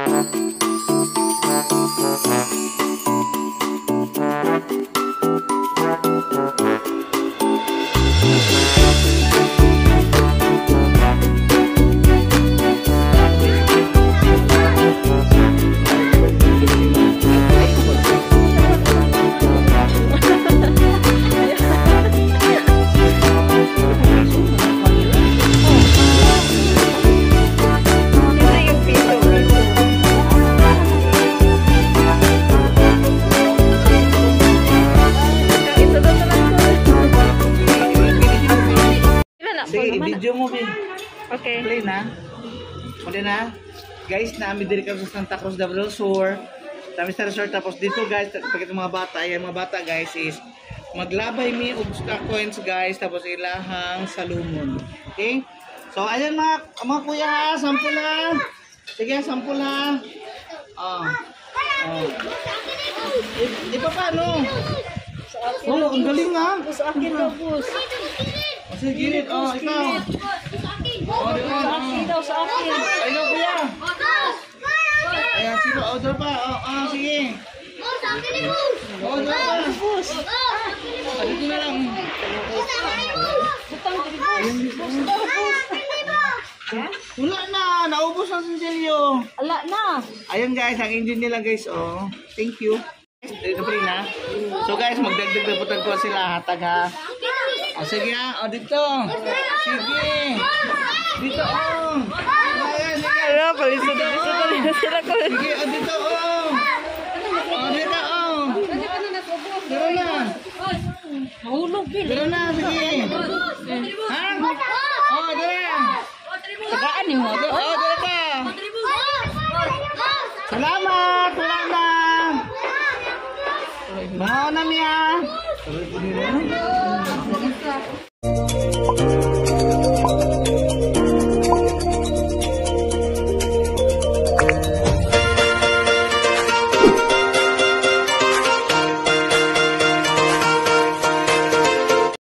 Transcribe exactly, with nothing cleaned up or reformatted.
Video mo, Bin. Okay. Play na. Muli na. Guys, namin diri kami sa Santa Cruz del Sur. Kami sa resort. Tapos dito, guys, pagkat mga bata, ayan mga bata, guys, is maglabay mi og coins, guys. Tapos ilahang salumon. Okay? So, ayan mga, mga kuya, ha. Sampul ha. Sige, sampul ha. Oh. Oh. Di pa paano? Oh, ang galing ha. Sa akin daw, boss. Sige, gilid. Oh, ikaw. Oh, di ba? Sa akin daw, sa akin. Ayun, kuya. Ayan, sino? Oh, doon pa. Oh, ah, sige. Oh, doon pa. Ah, dito na lang. Wala na. Naubos ang sinsilyo. Ala na. Ayun, guys. Ang engine nila, guys. Oh, thank you. Dito pa rin, ha? So, guys, magdagdag na putan ko sila. Hatag, ha? O, sige ha. O, dito. Sige. Dito, o. Ayan, sige. Ala, palisod na sila ko. Sige, o, dito, o. O, dito, o. Dito na. Mahulog, Bin. Dito na, sige. Ha? O, dito. Tagaan niyo mo. O, dito ka. Salamat. Salamat. Mahal na niya.